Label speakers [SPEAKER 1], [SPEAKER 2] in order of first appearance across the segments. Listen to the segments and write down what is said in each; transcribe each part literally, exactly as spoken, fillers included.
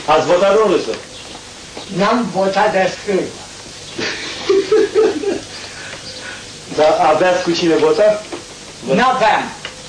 [SPEAKER 1] Ați votat, domnule Său?
[SPEAKER 2] N-am votat de scârbă.
[SPEAKER 1] Dar aveați cu cine vota?
[SPEAKER 2] N-aveam.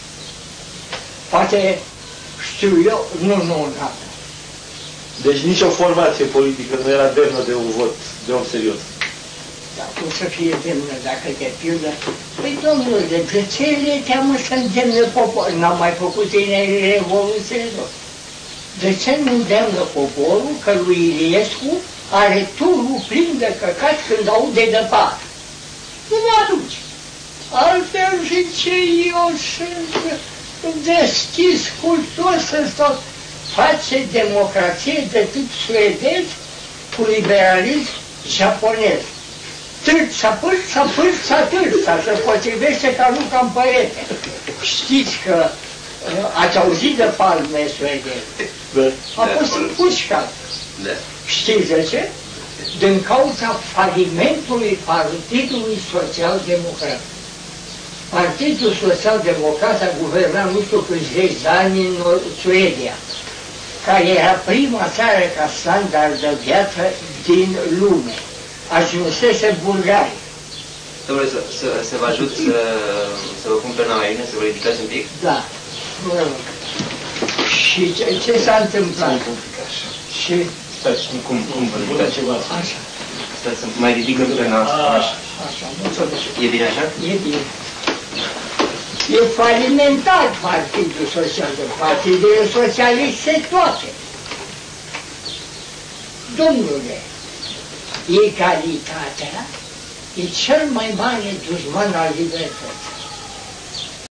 [SPEAKER 2] Poate știu eu, nu, nu, n-aveam.
[SPEAKER 1] Deci nicio formație politică nu era demnă de un vot de om serios.
[SPEAKER 2] Dar cum să fie demnă dacă te pildă? Păi, domnule, de ce le teamă să îndemnă poporul? N-am mai făcut tinerii revoluție? De ce nu îndemnă poporul că lui Iliescu are turul plin de căcați când aude de departe? Nu mă aduci. Altfel zice, eu sunt deschis, cultos să tot face democrație de tip suedez cu liberalism japonez. Târța, pârța, pârța, târța, se potrivește ca Luca în părete. Știți că ați auzit de palme suedeze? A fost împușcat. Știți de ce? Din cauza falimentului Partidului Social-Democrat. Partidul Social-Democrat a guvernat nu știu câți zeci de ani în Suedia, care era prima țară ca standard de viață din lume. Ajunsese Bulgaria.
[SPEAKER 3] Domnule, să, să, să vă ajut să, să vă pun perna mai bine, să vă ridicați un pic?
[SPEAKER 2] Da. Și ce, ce s-a întâmplat? Și...
[SPEAKER 3] Stați, cum, cum vă ridicați?
[SPEAKER 2] Așa.
[SPEAKER 3] Stați, să mai ridică perna asta. Așa.
[SPEAKER 2] Așa, mulțumesc.
[SPEAKER 3] E bine așa?
[SPEAKER 2] E bine. E falimentat Partidul Social-Democrat. Partidele socialiste toate. Domnule, egalitatea e cel mai mare dușman al libertății.